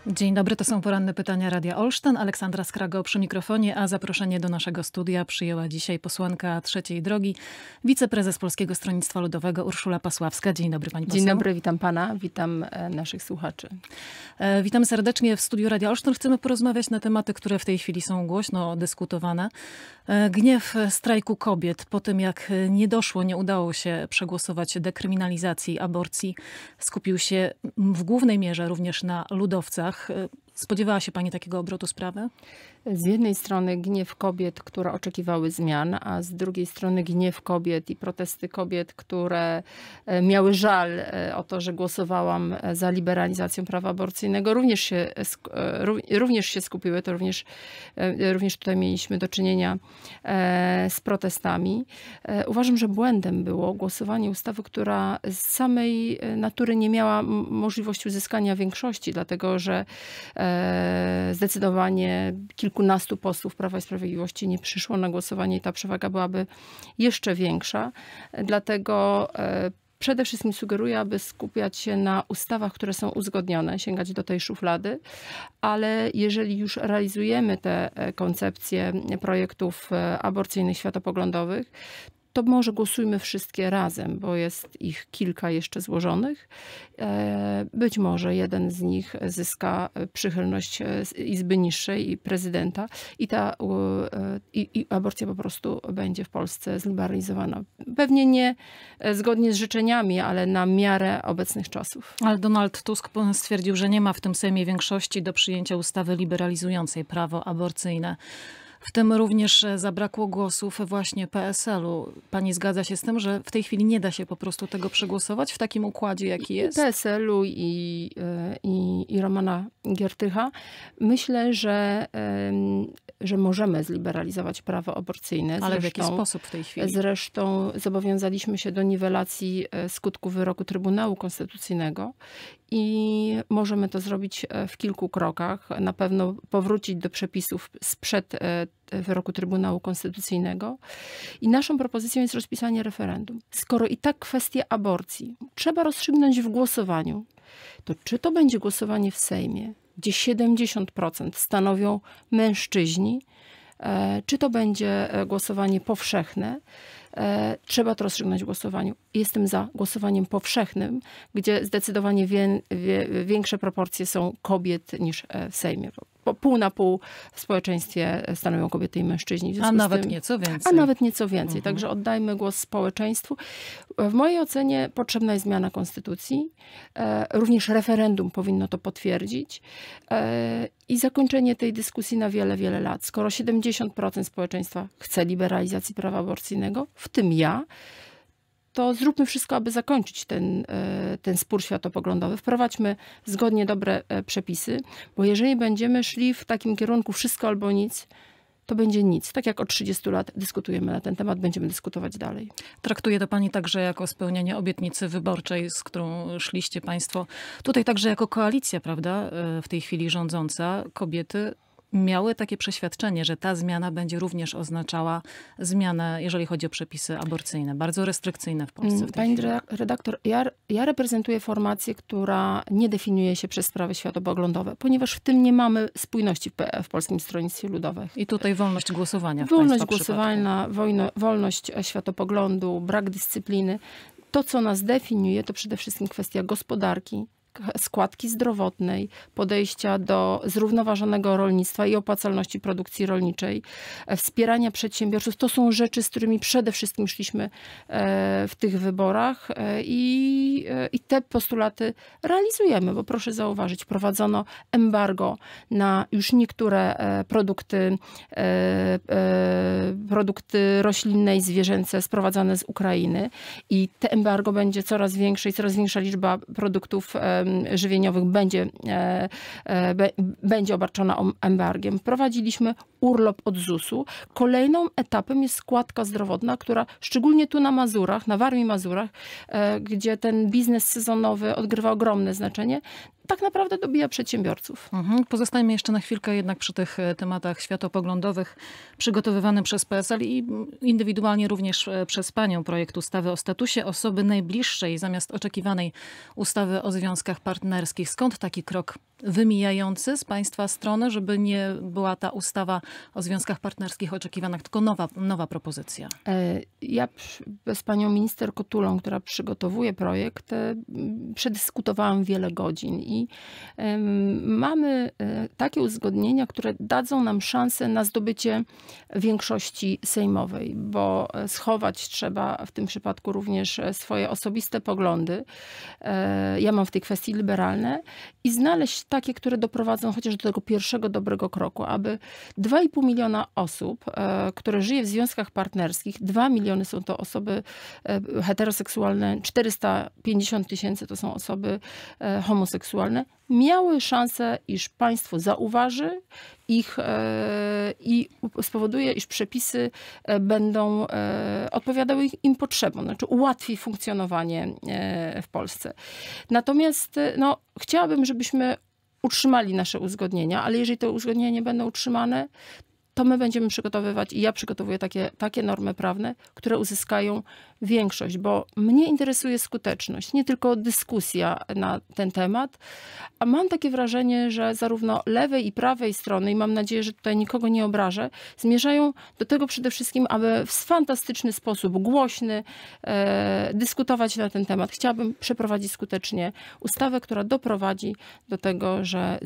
Dzień dobry, to są poranne pytania Radia Olsztyn. Aleksandra Skrago przy mikrofonie, a zaproszenie do naszego studia przyjęła dzisiaj posłanka Trzeciej Drogi, wiceprezes Polskiego Stronnictwa Ludowego Urszula Pasławska. Dzień dobry, pani poseł. Dzień dobry, witam pana, witam naszych słuchaczy. Witamy serdecznie w studiu Radia Olsztyn. Chcemy porozmawiać na tematy, które w tej chwili są głośno dyskutowane. Gniew strajku kobiet po tym, jak nie udało się przegłosować dekryminalizacji aborcji, skupił się w głównej mierze również na ludowcach. Spodziewała się pani takiego obrotu sprawy? Z jednej strony gniew kobiet, które oczekiwały zmian, a z drugiej strony gniew kobiet i protesty kobiet, które miały żal o to, że głosowałam za liberalizacją prawa aborcyjnego, również się skupiły. To również tutaj mieliśmy do czynienia z protestami. Uważam, że błędem było głosowanie ustawy, która z samej natury nie miała możliwości uzyskania większości, dlatego że zdecydowanie kilkunastu posłów Prawa i Sprawiedliwości nie przyszło na głosowanie i ta przewaga byłaby jeszcze większa. Dlatego przede wszystkim sugeruję, aby skupiać się na ustawach, które są uzgodnione, sięgać do tej szuflady, ale jeżeli już realizujemy te koncepcje projektów aborcyjnych, światopoglądowych, to może głosujmy wszystkie razem, bo jest ich kilka jeszcze złożonych. Być może jeden z nich zyska przychylność Izby Niższej i prezydenta i aborcja po prostu będzie w Polsce zliberalizowana. Pewnie nie zgodnie z życzeniami, ale na miarę obecnych czasów. Ale Donald Tusk stwierdził, że nie ma w tym Sejmie większości do przyjęcia ustawy liberalizującej prawo aborcyjne. W tym również zabrakło głosów właśnie PSL-u. Pani zgadza się z tym, że w tej chwili nie da się po prostu tego przegłosować w takim układzie, jaki jest? PSL-u i Romana Giertycha. Myślę, że możemy zliberalizować prawo aborcyjne. Ale w jaki sposób w tej chwili? Zresztą zobowiązaliśmy się do niwelacji skutków wyroku Trybunału Konstytucyjnego i możemy to zrobić w kilku krokach. Na pewno powrócić do przepisów sprzed wyroku Trybunału Konstytucyjnego. I naszą propozycją jest rozpisanie referendum. Skoro i tak kwestię aborcji trzeba rozstrzygnąć w głosowaniu, to czy to będzie głosowanie w Sejmie, gdzie 70% stanowią mężczyźni, czy to będzie głosowanie powszechne, trzeba to rozstrzygnąć w głosowaniu. Jestem za głosowaniem powszechnym, gdzie zdecydowanie większe proporcje są kobiet niż w Sejmie. Pół na pół w społeczeństwie stanowią kobiety i mężczyźni. A nawet nieco więcej. A nawet nieco więcej. Także oddajmy głos społeczeństwu. W mojej ocenie potrzebna jest zmiana konstytucji. Również referendum powinno to potwierdzić. I zakończenie tej dyskusji na wiele, wiele lat. Skoro 70% społeczeństwa chce liberalizacji prawa aborcyjnego, w tym ja, to zróbmy wszystko, aby zakończyć ten spór światopoglądowy. Wprowadźmy zgodnie dobre przepisy, bo jeżeli będziemy szli w takim kierunku wszystko albo nic, to będzie nic. Tak jak od 30 lat dyskutujemy na ten temat, będziemy dyskutować dalej. Traktuje to pani także jako spełnienie obietnicy wyborczej, z którą szliście państwo. Tutaj także jako koalicja, prawda, w tej chwili rządząca, kobiety miały takie przeświadczenie, że ta zmiana będzie również oznaczała zmianę, jeżeli chodzi o przepisy aborcyjne, bardzo restrykcyjne w Polsce. Pani redaktor, ja reprezentuję formację, która nie definiuje się przez sprawy światopoglądowe, ponieważ w tym nie mamy spójności w Polskim Stronnictwie Ludowym. I tutaj wolność głosowania. Wolność głosowania, wolność światopoglądu, brak dyscypliny. To, co nas definiuje, to przede wszystkim kwestia gospodarki, składki zdrowotnej, podejścia do zrównoważonego rolnictwa i opłacalności produkcji rolniczej, wspierania przedsiębiorców. To są rzeczy, z którymi przede wszystkim szliśmy w tych wyborach i te postulaty realizujemy, bo proszę zauważyć, wprowadzono embargo na już niektóre produkty roślinne i zwierzęce sprowadzane z Ukrainy i te embargo będzie coraz większe i coraz większa liczba produktów żywieniowych będzie obarczona embargiem. Wprowadziliśmy urlop od ZUS-u. Kolejnym etapem jest składka zdrowotna, która szczególnie tu na Mazurach, na Warmii i Mazurach, gdzie ten biznes sezonowy odgrywa ogromne znaczenie, tak naprawdę dobija przedsiębiorców. Pozostajmy jeszcze na chwilkę jednak przy tych tematach światopoglądowych przygotowywanym przez PSL i indywidualnie również przez panią projekt ustawy o statusie osoby najbliższej zamiast oczekiwanej ustawy o związkach partnerskich. Skąd taki krok wymijający z państwa strony, żeby nie była ta ustawa o związkach partnerskich oczekiwana, tylko nowa propozycja? Ja z panią minister Kotulą, która przygotowuje projekt, przedyskutowałam wiele godzin i mamy takie uzgodnienia, które dadzą nam szansę na zdobycie większości sejmowej, bo schować trzeba w tym przypadku również swoje osobiste poglądy. Ja mam w tej kwestii liberalne i znaleźć takie, które doprowadzą chociaż do tego pierwszego dobrego kroku, aby 2,5 miliona osób, które żyje w związkach partnerskich, 2 miliony są to osoby heteroseksualne, 450 000 to są osoby homoseksualne, miały szansę, iż państwo zauważy ich i spowoduje, iż przepisy będą odpowiadały im potrzebom, znaczy ułatwi funkcjonowanie w Polsce. Natomiast chciałabym, żebyśmy utrzymali nasze uzgodnienia, ale jeżeli te uzgodnienia nie będą utrzymane, to my będziemy przygotowywać i ja przygotowuję takie normy prawne, które uzyskają większość, bo mnie interesuje skuteczność, nie tylko dyskusja na ten temat, a mam takie wrażenie, że zarówno lewej i prawej strony, i mam nadzieję, że tutaj nikogo nie obrażę, zmierzają do tego przede wszystkim, aby w fantastyczny sposób, głośny, dyskutować na ten temat. Chciałabym przeprowadzić skutecznie ustawę, która doprowadzi do tego, że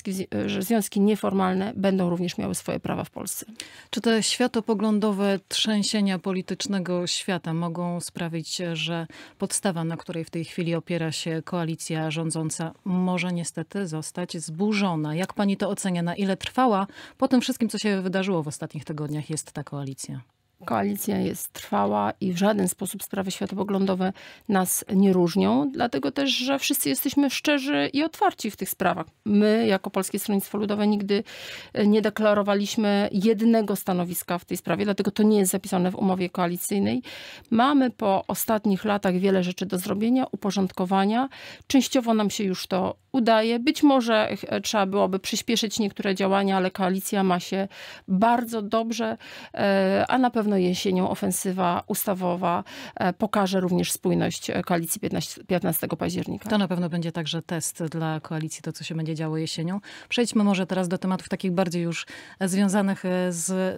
związki nieformalne będą również miały swoje prawa w Polsce. Czy te światopoglądowe trzęsienia politycznego świata mogą sprawić, że podstawa, na której w tej chwili opiera się koalicja rządząca, może niestety zostać zburzona? Jak pani to ocenia? Na ile trwała po tym wszystkim, co się wydarzyło w ostatnich tygodniach, jest ta koalicja? Koalicja jest trwała i w żaden sposób sprawy światopoglądowe nas nie różnią, dlatego też, że wszyscy jesteśmy szczerzy i otwarci w tych sprawach. My, jako Polskie Stronnictwo Ludowe, nigdy nie deklarowaliśmy jednego stanowiska w tej sprawie, dlatego to nie jest zapisane w umowie koalicyjnej. Mamy po ostatnich latach wiele rzeczy do zrobienia, uporządkowania. Częściowo nam się już to udaje. Być może trzeba byłoby przyspieszyć niektóre działania, ale koalicja ma się bardzo dobrze, a na pewno jesienią ofensywa ustawowa pokaże również spójność koalicji 15 października. To na pewno będzie także test dla koalicji, to co się będzie działo jesienią. Przejdźmy może teraz do tematów takich bardziej już związanych z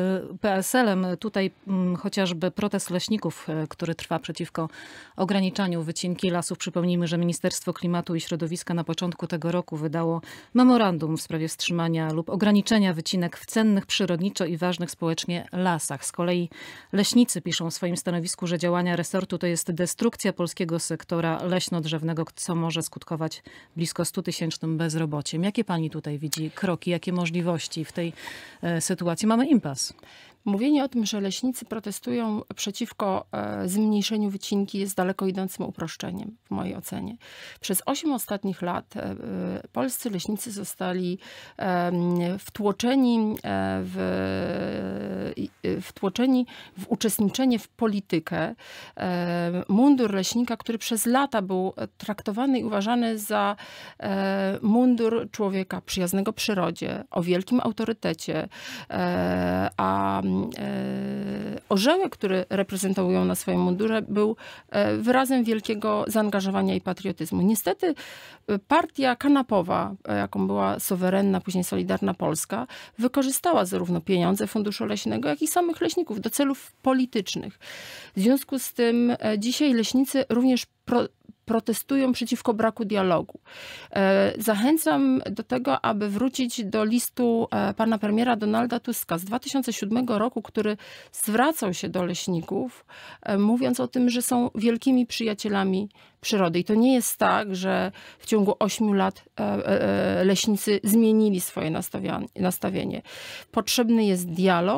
PSL-em. Tutaj chociażby protest leśników, który trwa przeciwko ograniczaniu wycinki lasów. Przypomnijmy, że Ministerstwo Klimatu i Środowiska na początku tego roku wydało memorandum w sprawie wstrzymania lub ograniczenia wycinek w cennych przyrodniczo i ważnych społecznie lasach. Z kolei leśnicy piszą w swoim stanowisku, że działania resortu to jest destrukcja polskiego sektora leśno-drzewnego, co może skutkować blisko 100-tysięcznym bezrobociem. Jakie pani tutaj widzi kroki, jakie możliwości w tej sytuacji? Mamy impas. Mówienie o tym, że leśnicy protestują przeciwko zmniejszeniu wycinki jest daleko idącym uproszczeniem, w mojej ocenie. Przez 8 ostatnich lat polscy leśnicy zostali wtłoczeni w uczestniczenie w politykę. Mundur leśnika, który przez lata był traktowany i uważany za mundur człowieka przyjaznego przyrodzie, o wielkim autorytecie, a orzełek, który reprezentują na swoim mundurze, był wyrazem wielkiego zaangażowania i patriotyzmu. Niestety partia kanapowa, jaką była Sowerenna, później Solidarna Polska, wykorzystała zarówno pieniądze Funduszu Leśnego, jak i samych leśników do celów politycznych. W związku z tym dzisiaj leśnicy również protestują przeciwko braku dialogu. Zachęcam do tego, aby wrócić do listu pana premiera Donalda Tuska z 2007 roku, który zwracał się do leśników, mówiąc o tym, że są wielkimi przyjacielami przyrody. I to nie jest tak, że w ciągu 8 lat leśnicy zmienili swoje nastawienie. Potrzebny jest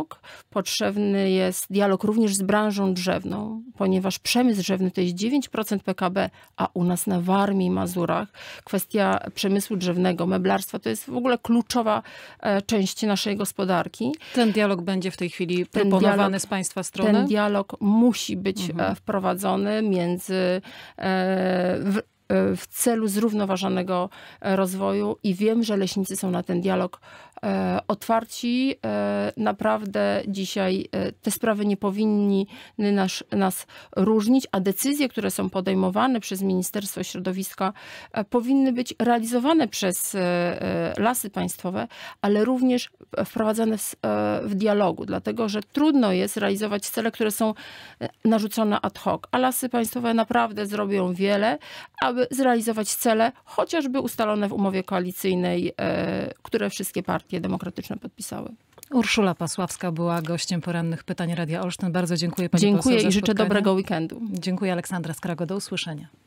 dialog również z branżą drzewną, ponieważ przemysł drzewny to jest 9% PKB, a u nas na Warmii i Mazurach kwestia przemysłu drzewnego, meblarstwa to jest w ogóle kluczowa część naszej gospodarki. Ten dialog będzie w tej chwili proponowany z państwa strony? Ten dialog musi być wprowadzony między w celu zrównoważonego rozwoju i wiem, że leśnicy są na ten dialog otwarci. Naprawdę dzisiaj te sprawy nie powinny nas różnić, a decyzje, które są podejmowane przez Ministerstwo Środowiska, powinny być realizowane przez Lasy Państwowe, ale również wprowadzane w dialogu, dlatego że trudno jest realizować cele, które są narzucone ad hoc, a Lasy Państwowe naprawdę zrobią wiele, aby zrealizować cele, chociażby ustalone w umowie koalicyjnej, które wszystkie partie demokratyczne podpisały. Urszula Pasławska była gościem porannych pytań Radia Olsztyn. Bardzo dziękuję pani poseł Dziękuję za i życzę spotkanie. dobrego weekendu. Dziękuję. Aleksandra Skrago. Do usłyszenia.